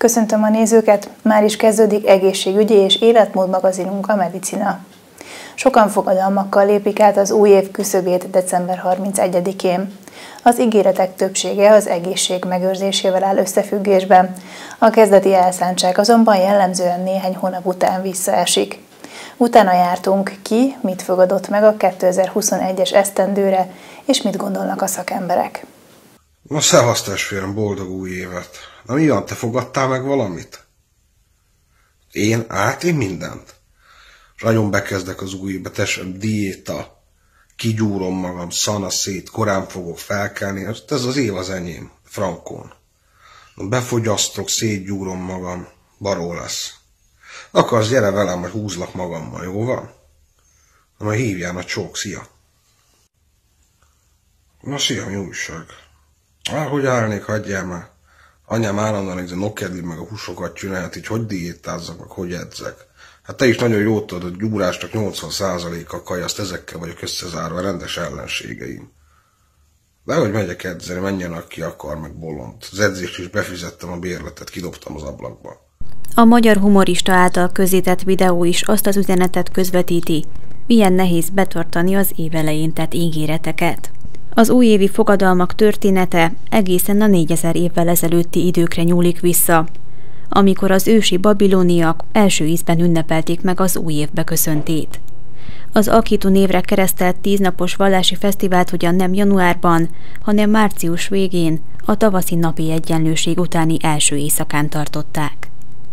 Köszöntöm a nézőket, már is kezdődik egészségügyi és életmód magazinunk, a Medicina. Sokan fogadalmakkal lépik át az új év küszöbét december 31-én. Az ígéretek többsége az egészség megőrzésével áll összefüggésben. A kezdeti elszántság azonban jellemzően néhány hónap után visszaesik. Utána jártunk ki, mit fogadott meg a 2021-es esztendőre, és mit gondolnak a szakemberek. Na szevasz testvérem, boldog új évet! Na mi van, te fogadtál meg valamit? Én mindent. És nagyon bekezdek az új évbe, testvérem, diéta, kigyúrom magam, szana szét, korán fogok felkelni, ez az év az enyém, frankón. Befogyasztok, szétgyúrom magam, baró lesz. Akarsz, gyere velem, hogy húzlak magammal, jó van? Na majd hívjál a csók, szia! Na szia, mi újság? Hogy állnék, hagyjál már. Anyám állandóan egy nokedli meg a húsokat csinált, így hogy diétázzak, meg hogy edzek. Hát te is nagyon jól tudod, hogy gyúrásnak 80%-a kajaszt, ezekkel vagyok összezárva, rendes ellenségeim. De hogy megyek edzeni, menjen aki akar, meg bolond. Az edzést is befizettem, a bérletet kidobtam az ablakba. A magyar humorista által közzétett videó is azt az üzenetet közvetíti, milyen nehéz betartani az év elején tett ígéreteket. Az újévi fogadalmak története egészen a 4000 évvel ezelőtti időkre nyúlik vissza, amikor az ősi babiloniak első ízben ünnepelték meg az új év beköszöntét. Az Akitu névre keresztelt 10 napos vallási fesztivált ugyan nem januárban, hanem március végén, a tavaszi napi egyenlőség utáni első éjszakán tartották.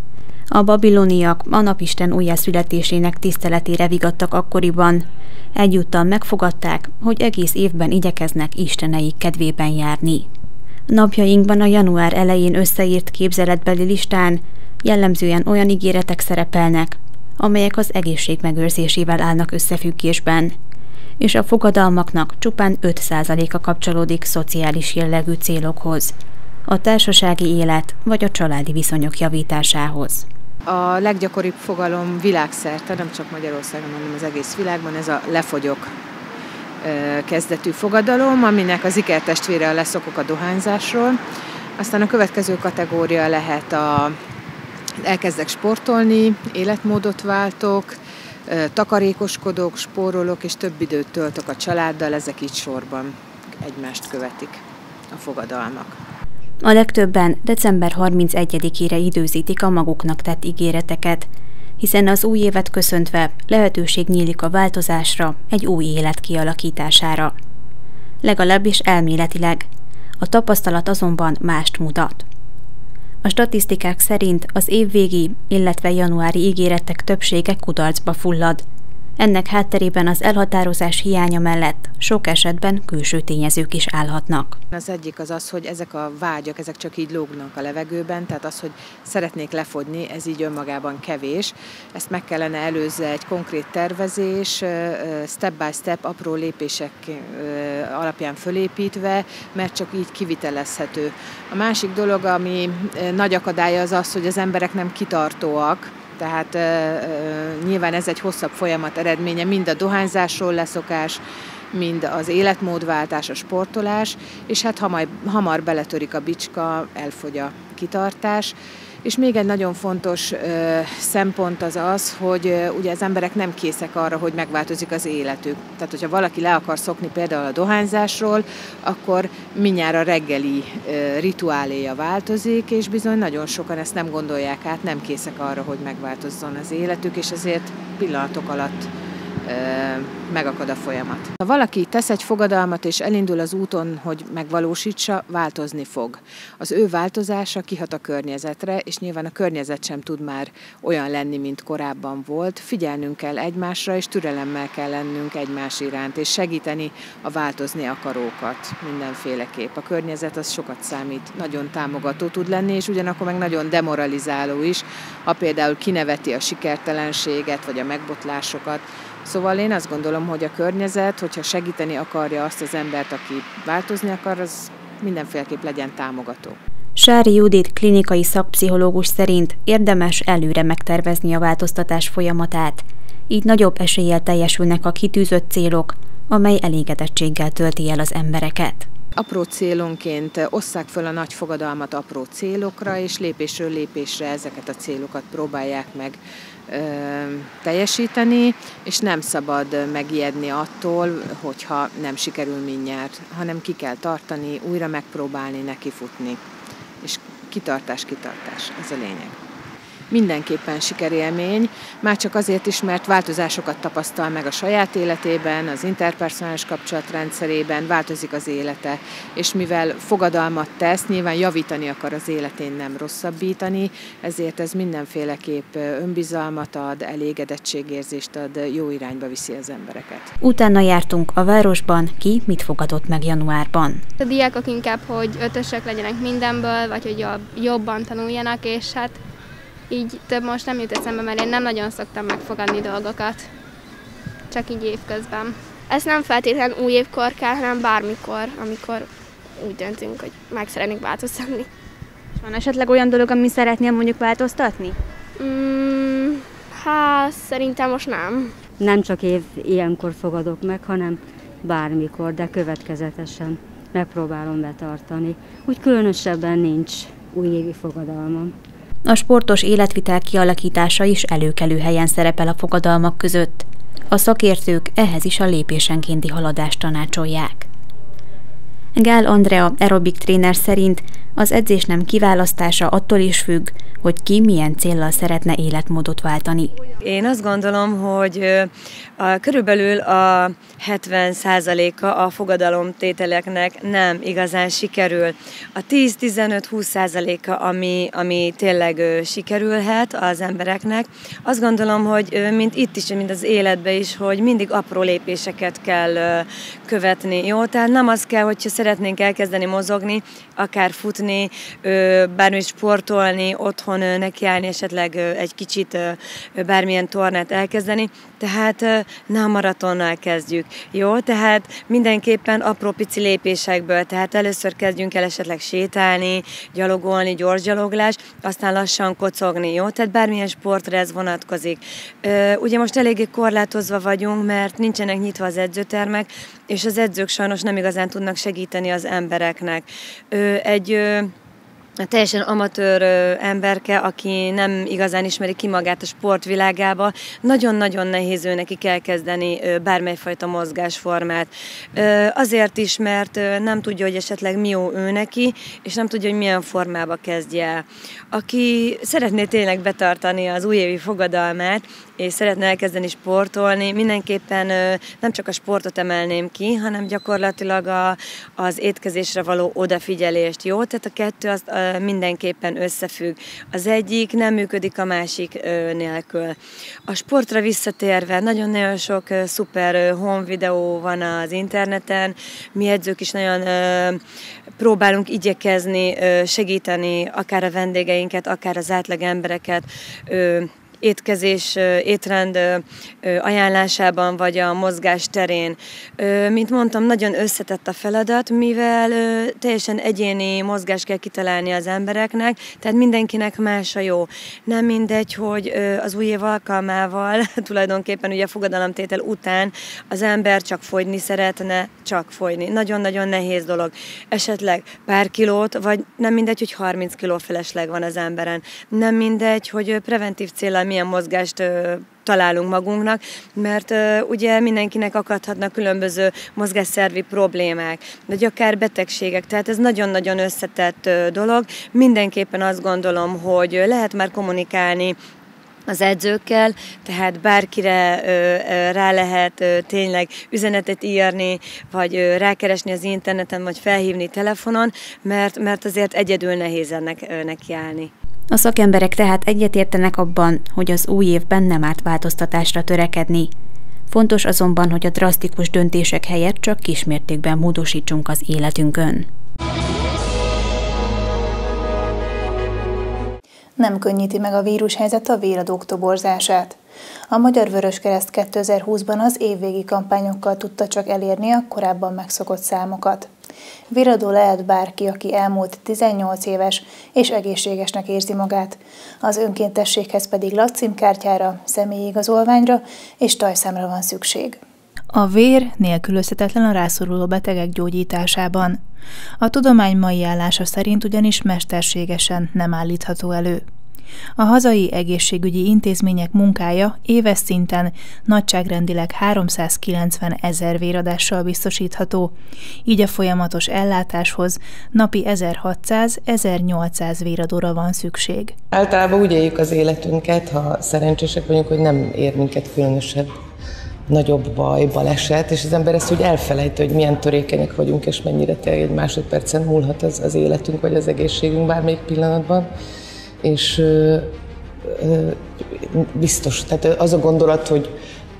A babiloniak a napisten újjászületésének tiszteletére vigadtak akkoriban, egyúttal megfogadták, hogy egész évben igyekeznek isteneik kedvében járni. Napjainkban a január elején összeírt képzeletbeli listán jellemzően olyan ígéretek szerepelnek, amelyek az egészség megőrzésével állnak összefüggésben, és a fogadalmaknak csupán 5%-a kapcsolódik szociális jellegű célokhoz, a társasági élet vagy a családi viszonyok javításához. A leggyakoribb fogalom világszerte, nem csak Magyarországon, hanem az egész világban, ez a lefogyok kezdetű fogadalom, aminek az ikertestvére a leszokok a dohányzásról. Aztán a következő kategória lehet elkezdek sportolni, életmódot váltok, takarékoskodok, spórolok, és több időt töltök a családdal, ezek így sorban egymást követik a fogadalmak. A legtöbben december 31-ére időzítik a maguknak tett ígéreteket, hiszen az új évet köszöntve lehetőség nyílik a változásra, egy új élet kialakítására. Legalábbis elméletileg, a tapasztalat azonban mást mutat. A statisztikák szerint az évvégi, illetve januári ígéretek többsége kudarcba fullad. Ennek hátterében az elhatározás hiánya mellett sok esetben külső tényezők is állhatnak. Az egyik az, hogy ezek a vágyak, ezek csak így lógnak a levegőben, tehát az, hogy szeretnék lefogyni, ez így önmagában kevés. Ezt meg kellene előzze egy konkrét tervezés, step by step, apró lépések alapján fölépítve, mert csak így kivitelezhető. A másik dolog, ami nagy akadálya az, hogy az emberek nem kitartóak, tehát nyilván ez egy hosszabb folyamat eredménye, mind a dohányzásról leszokás, mind az életmódváltás, a sportolás, és hát hamar beletörik a bicska, elfogy a kitartás. És még egy nagyon fontos szempont az, hogy ugye az emberek nem készek arra, hogy megváltozik az életük. Tehát, hogyha valaki le akar szokni például a dohányzásról, akkor mindjárt a reggeli rituáléja változik, és bizony nagyon sokan ezt nem gondolják át, nem készek arra, hogy megváltozzon az életük, és ezért pillanatok alatt megakad a folyamat. Ha valaki tesz egy fogadalmat és elindul az úton, hogy megvalósítsa, változni fog. Az ő változása kihat a környezetre, és nyilván a környezet sem tud már olyan lenni, mint korábban volt. Figyelnünk kell egymásra, és türelemmel kell lennünk egymás iránt, és segíteni a változni akarókat mindenféleképp. A környezet az sokat számít, nagyon támogató tud lenni, és ugyanakkor meg nagyon demoralizáló is, ha például kineveti a sikertelenséget, vagy a megbotlásokat. Szóval én azt gondolom, hogy a környezet, hogyha segíteni akarja azt az embert, aki változni akar, az mindenféleképp legyen támogató. Sári Judit klinikai szakpszichológus szerint érdemes előre megtervezni a változtatás folyamatát, így nagyobb eséllyel teljesülnek a kitűzött célok, amely elégedettséggel tölti el az embereket. Apró célonként osszák föl a nagy fogadalmat apró célokra, és lépésről lépésre ezeket a célokat próbálják meg teljesíteni, és nem szabad megijedni attól, hogyha nem sikerül mindjárt, hanem ki kell tartani, újra megpróbálni, nekifutni. És kitartás, ez a lényeg. Mindenképpen sikerélmény, már csak azért is, mert változásokat tapasztal meg a saját életében, az interpersonális kapcsolatrendszerében, változik az élete, és mivel fogadalmat tesz, nyilván javítani akar az életén, nem rosszabbítani, ezért ez mindenféleképp önbizalmat ad, elégedettségérzést ad, jó irányba viszi az embereket. Utána jártunk a városban, ki mit fogadott meg januárban. A diákok inkább, hogy ötösök legyenek mindenből, vagy hogy jobban tanuljanak, és hát így több most nem jut eszembe, mert én nem nagyon szoktam megfogadni dolgokat, csak így évközben. Ez nem feltétlenül új évkor kell, hanem bármikor, amikor úgy döntünk, hogy meg szeretnénk változtatni. Van esetleg olyan dolog, ami szeretnél mondjuk változtatni? Hát szerintem most nem. Nem csak ilyenkor fogadok meg, hanem bármikor, de következetesen megpróbálom betartani. Úgy különösebben nincs újévi fogadalmam. A sportos életvitel kialakítása is előkelő helyen szerepel a fogadalmak között. A szakértők ehhez is a lépésenkénti haladást tanácsolják. Gál Andrea aerobik tréner szerint az edzésnem kiválasztása attól is függ, hogy ki milyen céllal szeretne életmódot váltani. Én azt gondolom, hogy körülbelül a 70%-a a fogadalomtételeknek nem igazán sikerül. A 10-15-20%-a, ami tényleg sikerülhet az embereknek. Azt gondolom, hogy mint itt is, mint az életben is, hogy mindig apró lépéseket kell követni. Jó? Tehát nem az kell, hogyha szeretnénk elkezdeni mozogni, akár futni, bármi sportolni, otthon nekiállni, esetleg egy kicsit bármilyen tornát elkezdeni, tehát ne a maratonnal kezdjük. Jó, tehát mindenképpen apró pici lépésekből, tehát először kezdjünk el esetleg sétálni, gyalogolni, gyorsgyaloglás, aztán lassan kocogni, jó? Tehát bármilyen sportra ez vonatkozik. Ugye most eléggé korlátozva vagyunk, mert nincsenek nyitva az edzőtermek, és az edzők sajnos nem igazán tudnak segíteni az embereknek. Egy teljesen amatőr emberke, aki nem igazán ismeri ki magát a sportvilágába, nagyon-nagyon nehéz ő nekik elkezdeni bármelyfajta mozgásformát. Azért is, mert nem tudja, hogy esetleg mi jó ő neki, és nem tudja, hogy milyen formába kezdje el. Aki szeretné tényleg betartani az újévi fogadalmát, és szeretne elkezdeni sportolni, mindenképpen nem csak a sportot emelném ki, hanem gyakorlatilag az étkezésre való odafigyelést, jó? Tehát a kettő az mindenképpen összefügg. Az egyik nem működik a másik nélkül. A sportra visszatérve nagyon-nagyon sok szuper home videó van az interneten, mi edzők is nagyon próbálunk igyekezni, segíteni akár a vendégeinket, akár az átlag embereket, étkezés, étrend ajánlásában, vagy a mozgás terén. Mint mondtam, nagyon összetett a feladat, mivel teljesen egyéni mozgást kell kitalálni az embereknek, tehát mindenkinek más a jó. Nem mindegy, hogy az új év alkalmával, tulajdonképpen ugye a fogadalomtétel után az ember csak fogyni szeretne, csak fogyni. Nagyon-nagyon nehéz dolog. Esetleg pár kilót, vagy nem mindegy, hogy 30 kiló felesleg van az emberen. Nem mindegy, hogy preventív céllal milyen mozgást találunk magunknak, mert ugye mindenkinek akadhatnak különböző mozgásszervi problémák, vagy akár betegségek, tehát ez nagyon-nagyon összetett dolog. Mindenképpen azt gondolom, hogy lehet már kommunikálni az edzőkkel, tehát bárkire rá lehet tényleg üzenetet írni, vagy rákeresni az interneten, vagy felhívni telefonon, mert azért egyedül nehéz ennek nekiállni. A szakemberek tehát egyetértenek abban, hogy az új évben nem árt változtatásra törekedni. Fontos azonban, hogy a drasztikus döntések helyett csak kismértékben módosítsunk az életünkön. Nem könnyíti meg a vírushelyzet a véradók toborzását. A Magyar Vöröskereszt 2020-ban az évvégi kampányokkal tudta csak elérni a korábban megszokott számokat. Véradó lehet bárki, aki elmúlt 18 éves és egészségesnek érzi magát. Az önkéntességhez pedig lakcímkártyára, személyi igazolványra és tajszámra van szükség. A vér nélkülözhetetlen a rászoruló betegek gyógyításában. A tudomány mai állása szerint ugyanis mesterségesen nem állítható elő. A hazai egészségügyi intézmények munkája éves szinten nagyságrendileg 390 000 véradással biztosítható, így a folyamatos ellátáshoz napi 1600-1800 véradóra van szükség. Általában úgy éljük az életünket, ha szerencsések vagyunk, hogy nem ér minket különösebb nagyobb baj, baleset, és az ember ezt úgy elfelejti, hogy milyen törékenyek vagyunk, és mennyire tényleg egy másodpercen múlhat az életünk, vagy az egészségünk bármelyik pillanatban. És biztos, tehát az a gondolat, hogy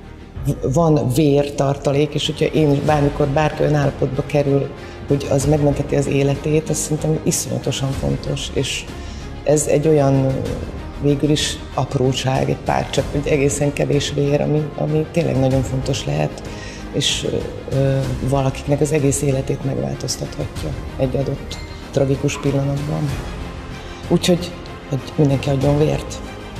van vértartalék, és hogyha én is bármikor bárki olyan állapotba kerül, hogy az megmentheti az életét, az szerintem iszonyatosan fontos, és ez egy olyan végül is apróság, egy pár csak egy egészen kevés vér, ami tényleg nagyon fontos lehet, és valakiknek az egész életét megváltoztathatja egy adott tragikus pillanatban. Úgyhogy hogy mindenki adjon vért.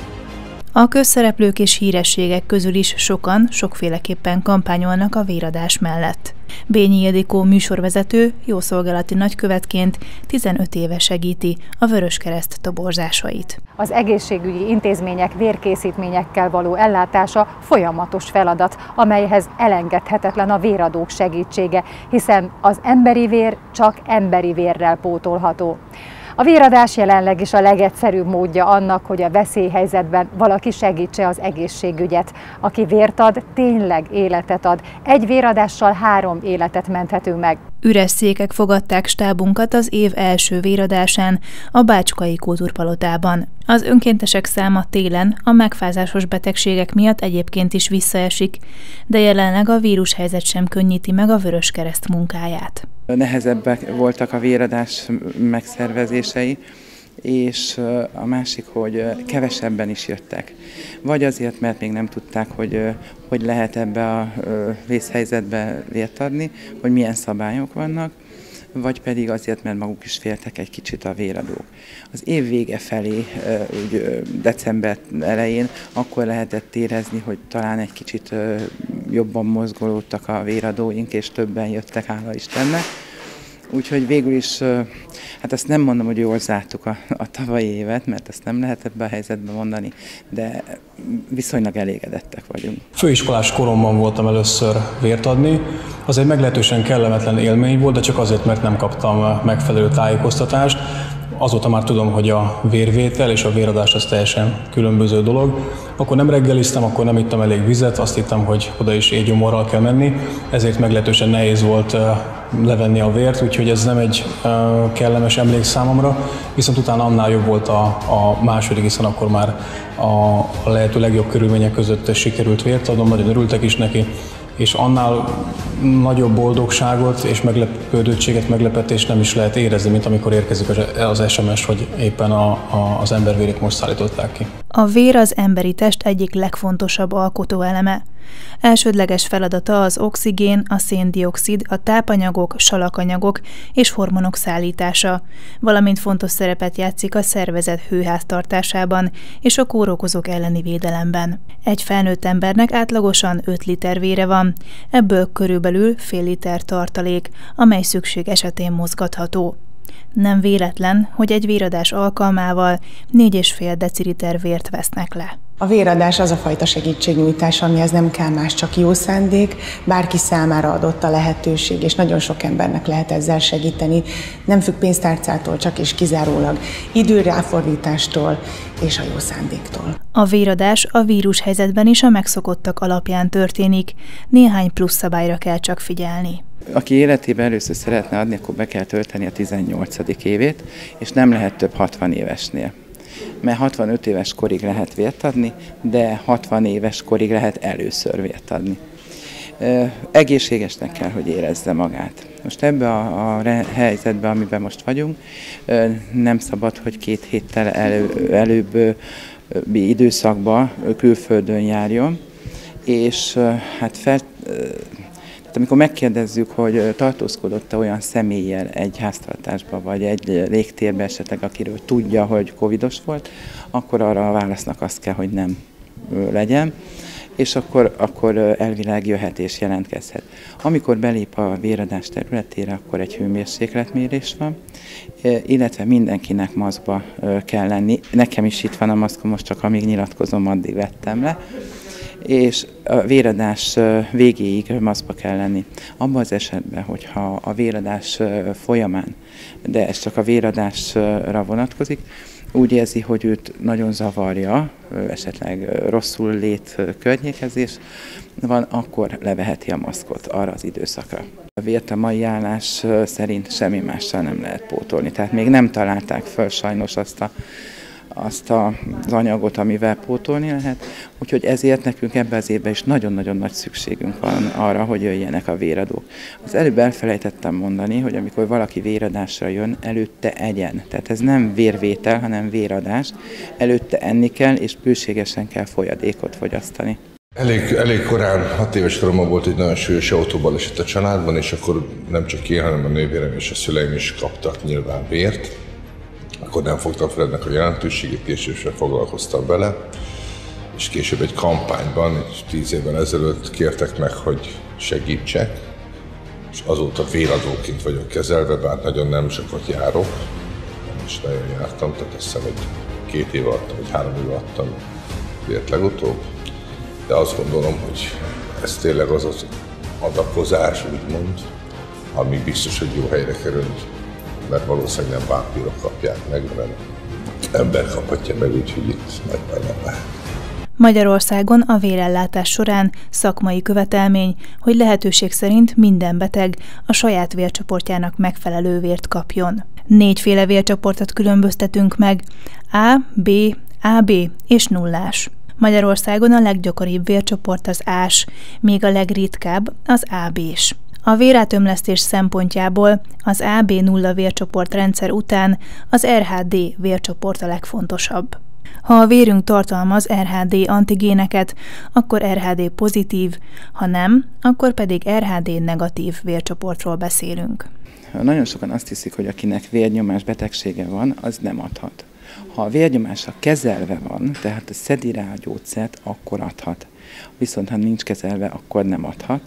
A közszereplők és hírességek közül is sokan sokféleképpen kampányolnak a véradás mellett. Bényi Ildikó műsorvezető jószolgálati nagykövetként 15 éve segíti a Vöröskereszt toborzásait. Az egészségügyi intézmények vérkészítményekkel való ellátása folyamatos feladat, amelyhez elengedhetetlen a véradók segítsége, hiszen az emberi vér csak emberi vérrel pótolható. A véradás jelenleg is a legegyszerűbb módja annak, hogy a veszélyhelyzetben valaki segítse az egészségügyet. Aki vért ad, tényleg életet ad. Egy véradással 3 életet menthetünk meg. Üres székek fogadták stábunkat az év első véradásán a Bácskai Kultúrpalotában. Az önkéntesek száma télen a megfázásos betegségek miatt egyébként is visszaesik, de jelenleg a vírushelyzet sem könnyíti meg a Vöröskereszt munkáját. Nehezebbek voltak a véradás megszervezései, és a másik, hogy kevesebben is jöttek. Vagy azért, mert még nem tudták, hogy lehet ebbe a vészhelyzetbe vért adni, hogy milyen szabályok vannak, vagy pedig azért, mert maguk is féltek egy kicsit a véradók. Az év vége felé, úgy december elején, akkor lehetett érezni, hogy talán egy kicsit jobban mozgolódtak a véradóink, és többen jöttek, hála Istennek. Úgyhogy végül is, hát ezt nem mondom, hogy jól zártuk a tavalyi évet, mert ezt nem lehet ebben a helyzetben mondani, de viszonylag elégedettek vagyunk. Főiskolás koromban voltam először vért adni. Az egy meglehetősen kellemetlen élmény volt, de csak azért, mert nem kaptam megfelelő tájékoztatást. Azóta már tudom, hogy a vérvétel és a véradás az teljesen különböző dolog. Akkor nem reggeliztem, akkor nem ittam elég vizet, azt hittem, hogy oda is éhgyomorral kell menni, ezért meglehetősen nehéz volt levenni a vért, úgyhogy ez nem egy kellemes emlék számomra, viszont utána annál jobb volt a második, hiszen akkor már a lehető legjobb körülmények között sikerült vért adnom, nagyon örültek is neki, és annál nagyobb boldogságot és meglepődöttséget, meglepetést nem is lehet érezni, mint amikor érkezik az SMS, hogy éppen az embervérét most szállították ki. A vér az emberi test egyik legfontosabb alkotóeleme. Elsődleges feladata az oxigén, a széndioxid, a tápanyagok, salakanyagok és hormonok szállítása, valamint fontos szerepet játszik a szervezet hőháztartásában és a kórokozók elleni védelemben. Egy felnőtt embernek átlagosan 5 liter vére van, ebből körülbelül fél liter tartalék, amely szükség esetén mozgatható. Nem véletlen, hogy egy véradás alkalmával 4,5 deciliter vért vesznek le. A véradás az a fajta segítségnyújtás, amihez nem kell más, csak jó szándék, bárki számára adott a lehetőség, és nagyon sok embernek lehet ezzel segíteni. Nem függ pénztárcától, csak és kizárólag időráfordítástól és a jó szándéktól. A véradás a vírushelyzetben is a megszokottak alapján történik, néhány plusz szabályra kell csak figyelni. Aki életében először szeretne adni, akkor be kell tölteni a 18. évét, és nem lehet több 60 évesnél. Mert 65 éves korig lehet vért adni, de 60 éves korig lehet először vért adni. Egészségesnek kell, hogy érezze magát. Most ebben a helyzetben, amiben most vagyunk, nem szabad, hogy 2 héttel előbb időszakban külföldön járjon, és hát amikor megkérdezzük, hogy tartózkodott-e olyan személlyel egy háztartásban, vagy egy légtérben esetleg, akiről tudja, hogy covidos volt, akkor arra a válasznak azt kell, hogy nem legyen. és akkor elvileg jöhet és jelentkezhet. Amikor belép a véradás területére, akkor egy hőmérsékletmérés van, illetve mindenkinek maszkba kell lenni. Nekem is itt van a maszkom, most csak amíg nyilatkozom, addig vettem le. És a véradás végéig maszkba kell lenni. Abban az esetben, hogyha a véradás folyamán, de ez csak a véradásra vonatkozik, úgy érzi, hogy őt nagyon zavarja, esetleg rosszul lét környékezés van, akkor leveheti a maszkot arra az időszakra. A vért a mai állás szerint semmi mással nem lehet pótolni, tehát még nem találták föl sajnos azt az anyagot, amivel pótolni lehet, úgyhogy ezért nekünk ebben az évben is nagyon-nagyon nagy szükségünk van arra, hogy jöjjenek a véradók. Az előbb elfelejtettem mondani, hogy amikor valaki véradásra jön, előtte egyen. Tehát ez nem vérvétel, hanem véradás. Előtte enni kell, és bőségesen kell folyadékot fogyasztani. Elég korán, 6 éves koromban volt egy nagyon súlyos autóbaleset a családban, és akkor nem csak én, hanem a nővérem és a szüleim is kaptak nyilván vért. Akkor nem fogtam fel ennek a jelentőségét, később sem foglalkoztam vele, és később egy kampányban, 10 évvel ezelőtt kértek meg, hogy segítsek, és azóta véradóként vagyok kezelve, bár nagyon nem sokat járok, nem is nagyon jártam, tehát azt hiszem, hogy 2 éve adtam, vagy 3 éve adtam vért legutóbb, de azt gondolom, hogy ez tényleg az az adakozás, úgymond, ami biztos, hogy jó helyre került, mert valószínűleg nem vámpírok kapják meg, hanem ember kaphatja meg, úgyhogy itt nagy benne lehet. Magyarországon a vérellátás során szakmai követelmény, hogy lehetőség szerint minden beteg a saját vércsoportjának megfelelő vért kapjon. 4 féle vércsoportot különböztetünk meg, A, B, AB és nullás. Magyarországon a leggyakoribb vércsoport az A-s, míg a legritkább az AB-s. A vérátömlesztés szempontjából az AB0 vércsoportrendszer után az RHD vércsoport a legfontosabb. Ha a vérünk tartalmaz RHD antigéneket, akkor RHD pozitív, ha nem, akkor pedig RHD negatív vércsoportról beszélünk. Nagyon sokan azt hiszik, hogy akinek vérnyomás betegsége van, az nem adhat. Ha a vérnyomása kezelve van, tehát szedi rá a gyógyszert, akkor adhat. Viszont ha nincs kezelve, akkor nem adhat.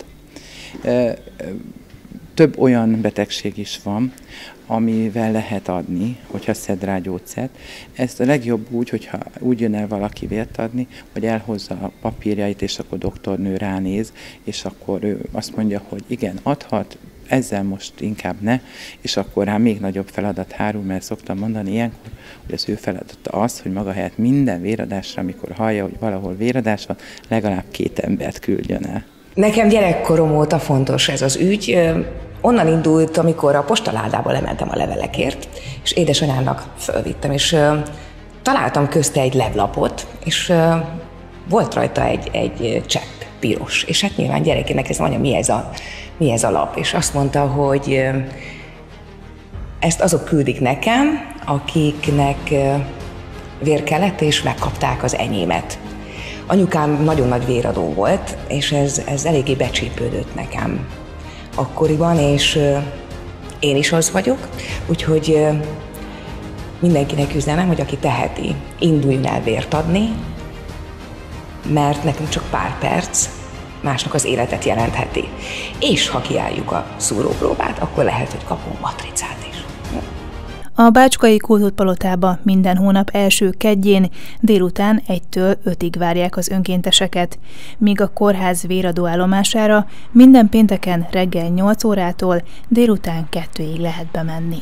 Több olyan betegség is van, amivel lehet adni, hogyha szed rá gyógyszert. Ez a legjobb úgy, hogyha úgy jön el valaki vért adni, hogy elhozza a papírjait, és akkor doktornő ránéz, és akkor ő azt mondja, hogy igen, adhat, ezzel most inkább ne, és akkor rá még nagyobb feladat hárul, mert szoktam mondani ilyenkor, hogy az ő feladata az, hogy maga helyett minden véradásra, amikor hallja, hogy valahol véradás van, legalább 2 embert küldjön el. Nekem gyerekkorom óta fontos ez az ügy. Onnan indult, amikor a postaládába lementem a levelekért, és édesanyámnak fölvittem, és találtam közte egy levlapot, és volt rajta egy csepp piros, és hát nyilván gyerekének ez mondja, mi ez a lap, és azt mondta, hogy ezt azok küldik nekem, akiknek vér kellett, és megkapták az enyémet. Anyukám nagyon nagy véradó volt, és ez eléggé becsípődött nekem akkoriban, és én is az vagyok, úgyhogy mindenkinek üzenem, hogy aki teheti, induljon el vért adni, mert nekünk csak pár perc másnak az életet jelentheti. És ha kiálljuk a szúrópróbát, akkor lehet, hogy kapunk matricát is. A Bácskai Kultúrpalotába minden hónap első kedjén délután 1-től 5-ig várják az önkénteseket, míg a kórház véradó állomására minden pénteken reggel 8 órától délután 2-ig lehet bemenni.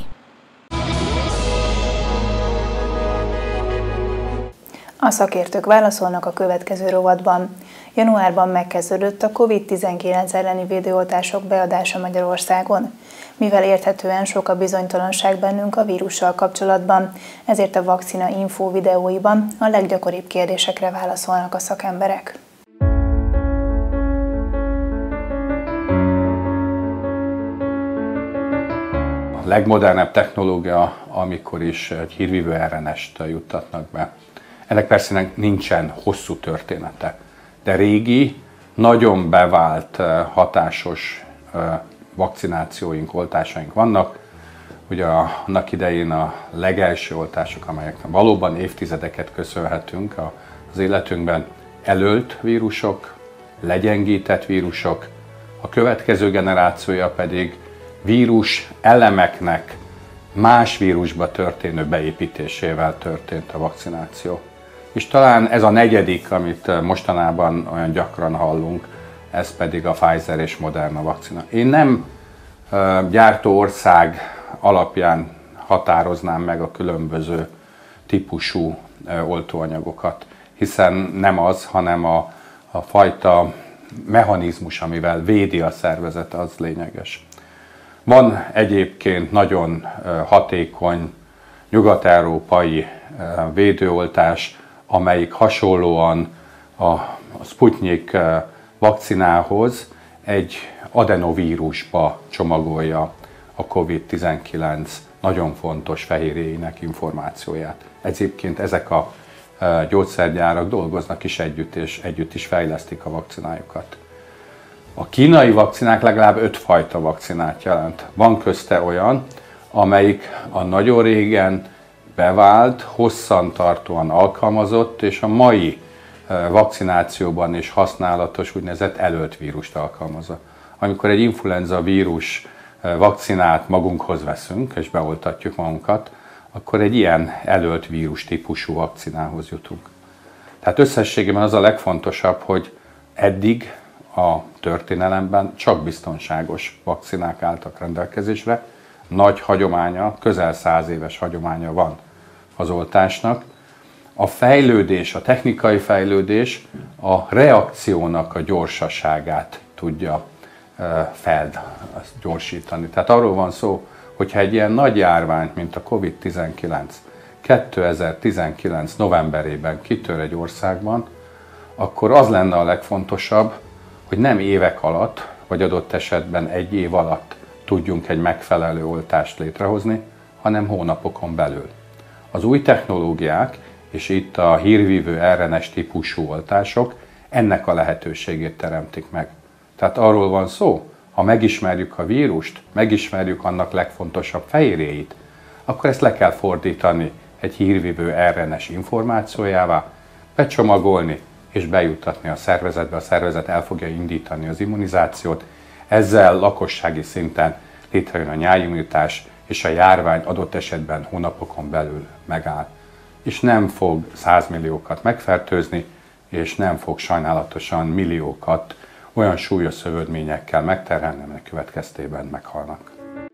A szakértők válaszolnak a következő rovatban. Januárban megkezdődött a COVID-19 elleni védőoltások beadása Magyarországon. Mivel érthetően sok a bizonytalanság bennünk a vírussal kapcsolatban, ezért a Vakcina Info videóiban a leggyakoribb kérdésekre válaszolnak a szakemberek. A legmodernebb technológia, amikor is egy hírvívő RNS-t juttatnak be. Ennek persze nincsen hosszú története, de régi, nagyon bevált, hatásos vakcinációink, oltásaink vannak. Ugye annak idején a legelső oltások, amelyeknek valóban évtizedeket köszönhetünk az életünkben, elölt vírusok, legyengített vírusok, a következő generációja pedig vírus elemeknek más vírusba történő beépítésével történt a vakcináció. És talán ez a negyedik, amit mostanában olyan gyakran hallunk, ez pedig a Pfizer és Moderna vakcina. Én nem gyártó ország alapján határoznám meg a különböző típusú oltóanyagokat, hiszen nem az, hanem a fajta mechanizmus, amivel védi a szervezet, az lényeges. Van egyébként nagyon hatékony nyugat-európai védőoltás, amelyik hasonlóan a Sputnik vakcinához egy adenovírusba csomagolja a COVID-19 nagyon fontos fehérjéinek információját. Egyébként ezek a gyógyszergyárak dolgoznak is együtt, és együtt is fejlesztik a vakcinájukat. A kínai vakcinák legalább 5 fajta vakcinát jelent. Van közte olyan, amelyik a nagyon régen bevált, hosszantartóan alkalmazott, és a mai vakcinációban is használatos úgynevezett elölt vírust alkalmazza. Amikor egy influenza vírus vakcinát magunkhoz veszünk, és beoltatjuk magunkat, akkor egy ilyen elölt vírus típusú vakcinához jutunk. Tehát összességében az a legfontosabb, hogy eddig a történelemben csak biztonságos vakcinák álltak rendelkezésre. Nagy hagyománya, közel 100 éves hagyománya van az oltásnak. A fejlődés, a technikai fejlődés a reakciónak a gyorsaságát tudja gyorsítani. Tehát arról van szó, hogyha egy ilyen nagy járványt, mint a COVID-19 2019 novemberében kitör egy országban, akkor az lenne a legfontosabb, hogy nem évek alatt, vagy adott esetben 1 év alatt tudjunk egy megfelelő oltást létrehozni, hanem hónapokon belül. Az új technológiák, és itt a hírvívő RNS típusú oltások ennek a lehetőségét teremtik meg. Tehát arról van szó, ha megismerjük a vírust, megismerjük annak legfontosabb fehérjéit, akkor ezt le kell fordítani egy hírvívő RNS információjává, becsomagolni és bejuttatni a szervezetbe. A szervezet el fogja indítani az immunizációt, ezzel lakossági szinten létrejön a nyájimmunitás, és a járvány adott esetben hónapokon belül megáll. És nem fog 100 milliókat megfertőzni, és nem fog sajnálatosan milliókat olyan súlyos szövődményekkel megterhelni, amelyek következtében meghalnak.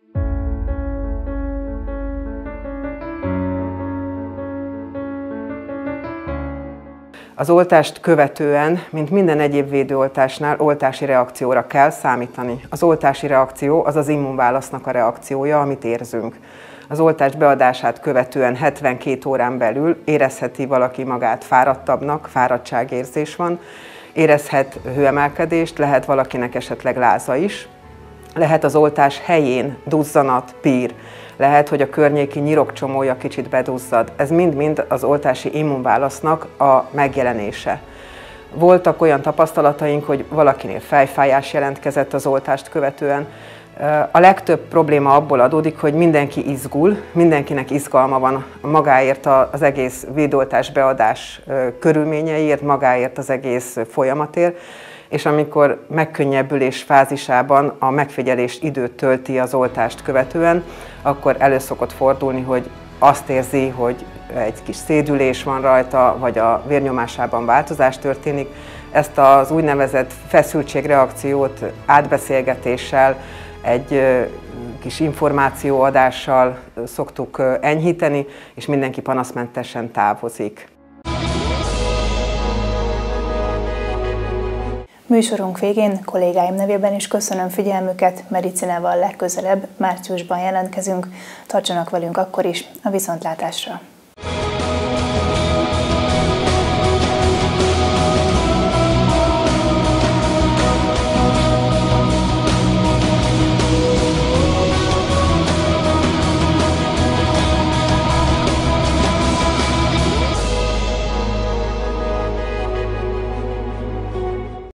Az oltást követően, mint minden egyéb védőoltásnál, oltási reakcióra kell számítani. Az oltási reakció az az immunválasznak a reakciója, amit érzünk. Az oltás beadását követően 72 órán belül érezheti valaki magát fáradtabbnak, fáradtságérzés van, érezhet hőemelkedést, lehet valakinek esetleg láza is, lehet az oltás helyén duzzanat, pír, lehet, hogy a környéki nyirokcsomója kicsit beduzzad. Ez mind-mind az oltási immunválasznak a megjelenése. Voltak olyan tapasztalataink, hogy valakinél fejfájás jelentkezett az oltást követően. A legtöbb probléma abból adódik, hogy mindenki izgul, mindenkinek izgalma van magáért az egész védőoltás beadás körülményeiért, magáért az egész folyamatért, és amikor megkönnyebbülés fázisában a megfigyelés időt tölti az oltást követően, akkor elő szokott fordulni, hogy azt érzi, hogy egy kis szédülés van rajta, vagy a vérnyomásában változás történik. Ezt az úgynevezett feszültségreakciót átbeszélgetéssel, egy kis információadással szoktuk enyhíteni, és mindenki panaszmentesen távozik. Műsorunk végén kollégáim nevében is köszönöm figyelmüket, Medicinával legközelebb, márciusban jelentkezünk. Tartsanak velünk akkor is, a viszontlátásra!